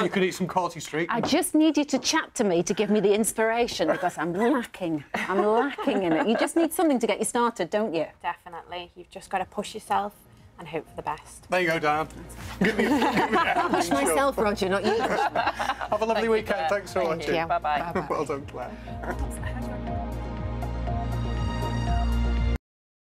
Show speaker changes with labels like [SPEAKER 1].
[SPEAKER 1] You could eat some quality street.
[SPEAKER 2] I just need you to chat to me to give me the inspiration because I'm lacking. I'm lacking in it. You just need something to get you started, don't you?
[SPEAKER 3] Definitely. You've just got to push yourself and hope for the best.
[SPEAKER 1] There you go, Dan.
[SPEAKER 2] Push myself, Roger, not you.
[SPEAKER 1] Have a lovely weekend. Thanks so much.
[SPEAKER 2] Thank you.
[SPEAKER 3] Bye-bye.
[SPEAKER 1] Well done, Claire.